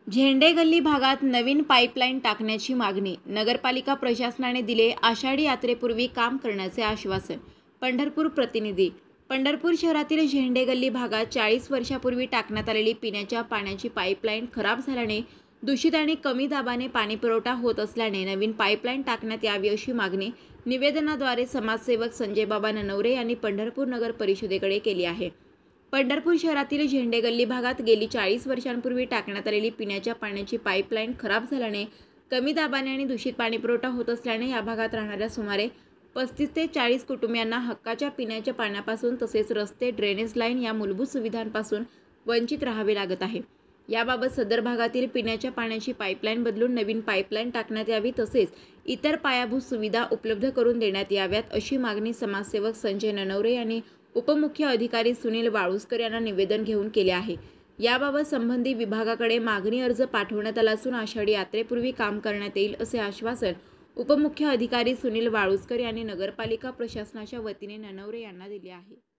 झेंडे गल्ली भागात नवीन पाईपलाईन टाकण्याची मागणी. नगरपालिका प्रशासनाने दिले आषाढी यात्रेपूर्वी काम करण्याचे आश्वासन. पंढरपूर प्रतिनिधी. पंढरपूर शहरातील झेंडे गल्ली भागात 40 वर्षापूर्वी टाकण्यात आलेली पिण्याच्या पाण्याची पाईपलाईन खराब झाल्याने दूषित आणि कमी दाबाने पाणीपुरवठा होत असल्याने नवीन पाईपलाईन टाकण्यात यावी अशी मागणी निवेदनाद्वारे समाजसेवक संजयबाबा ननवरे यांनी पंढरपूर नगर परिषदेकडे केली आहे. पंढरपूर शहरातील झेंडे गल्ली भागात गेली 40 वर्षांपूर्वी टाकण्यात आलेली पिण्याच्या पाण्याची पाईपलाईन खराब झाल्याने कमी दाबाने आणि दूषित पाणीपुरवठा होत असल्याने या भागात राहणाऱ्या सुमारे 35 ते 40 कुटुंबियांना हक्काच्या पिण्याच्या पाण्यापासून तसेच रस्ते, ड्रेनेज लाईन या मूलभूत सुविधांपासून वंचित राहावे लागत आहे. याबाबत सदर भागातील पिण्याच्या पाण्याची पाईपलाईन बदलून नवीन पाईपलाईन टाकण्यात यावी तसेच इतर पायाभूत सुविधा उपलब्ध करून देण्यात याव्यात अशी मागणी समाजसेवक संजय ननवरे यांनी उपमुख्य अधिकारी सुनील वाळुस्कर यांना निवेदन घेऊन केले आहे. याबाबत संबंधित विभागाकडे मागणी अर्ज पाठवण्यात आला असून आषाढी यात्रेपूर्वी काम करण्यात येईल असे आश्वासन उपमुख्य अधिकारी सुनील वाळुस्कर यांनी नगरपालिका प्रशासनाच्या वतीने ननवरे यांना दिले आहे.